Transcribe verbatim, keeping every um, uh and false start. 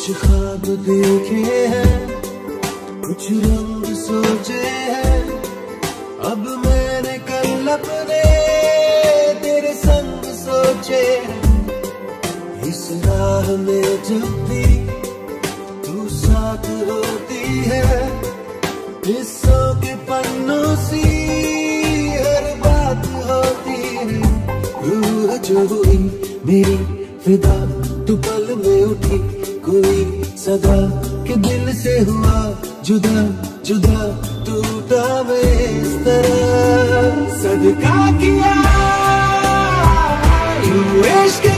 कुछ ख्वाब देखे हैं, कुछ रंग सोचे हैं, अब मैंने कल अपने तेरे संग सोचे। इस राह में जब भी तू साथ होती है, हिस्सों के पन्नों सी हर बात होती है। रूह जो हुई मेरी फिदा, तू पल में उठी कोई सदा के दिल से हुआ जुदा जुदा, टूटा मैं इस तरह। सदका किया यू इश्क